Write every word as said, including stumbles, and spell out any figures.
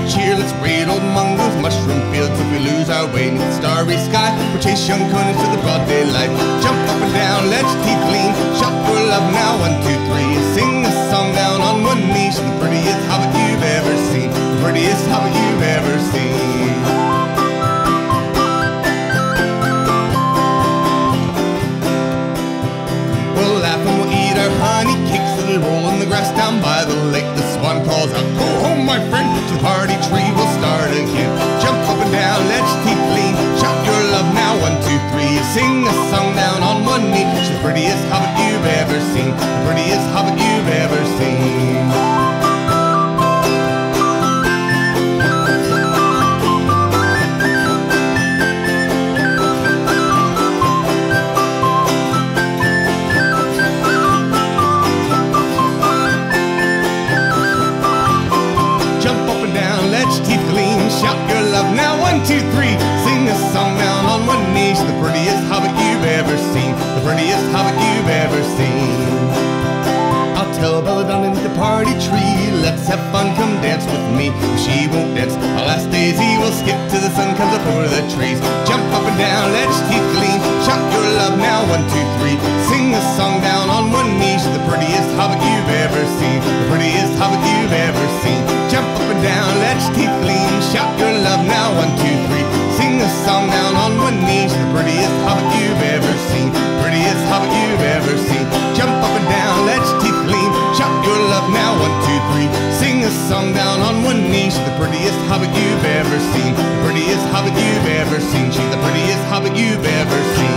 we cheer, let's raid old Mungo's mushroom fields. If we lose our way in the starry sky, we'll chase young Conants to the broad daylight. Jump up and down, let your teeth gleam, shout your love now, one, two, three. Sing a song down on one knee. She's the prettiest hobbit you've ever seen, the prettiest hobbit you've ever seen. We'll laugh and we'll eat our honey cakes that'll roll in the grass down by the lake. The swan calls out, go home my friend, to the party tree we'll start again. Jump up and down, let your teeth gleam, shout your love now, one, two, three. Sing a song down on one knee. She's the prettiest hobbit you've ever seen, the prettiest hobbit you've ever seen. Shout your love now, one, two, three. Sing a song down on one knee. She's the prettiest hobbit you've ever seen, the prettiest hobbit you've ever seen. I'll tell Bella underneath the party tree, let's have fun, come dance with me. If she won't dance, I'll ask Daisy, we'll skip till the sun comes up over the trees. Jump up and down, let your teeth gleam, shout your love now, one, two, three. Sing a song down on one knee. She's the prettiest hobbit you've ever seen, the prettiest hobbit you've ever seen. Jump up and down, let your teeth gleam, shout your love now, one, two, three. Sing a song down on one knee. She's the prettiest hobbit you've ever seen, prettiest hobbit you've ever seen. Jump up and down, let your teeth gleam, shout your love now, one, two, three. Sing a song down on one knee. She's the prettiest hobbit you've ever seen, the prettiest hobbit you've ever seen. She's the prettiest hobbit you've ever seen.